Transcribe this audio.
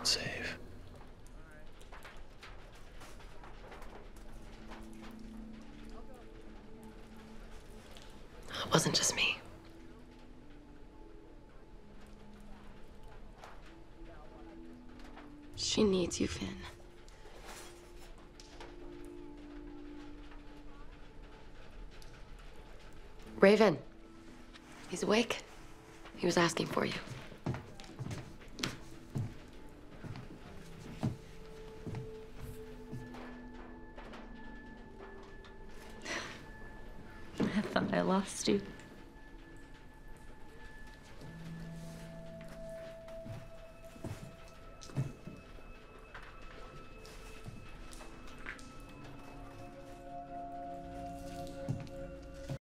and save. It wasn't just me. She needs you, Finn. Raven. He's awake. He was asking for you. I thought I lost you.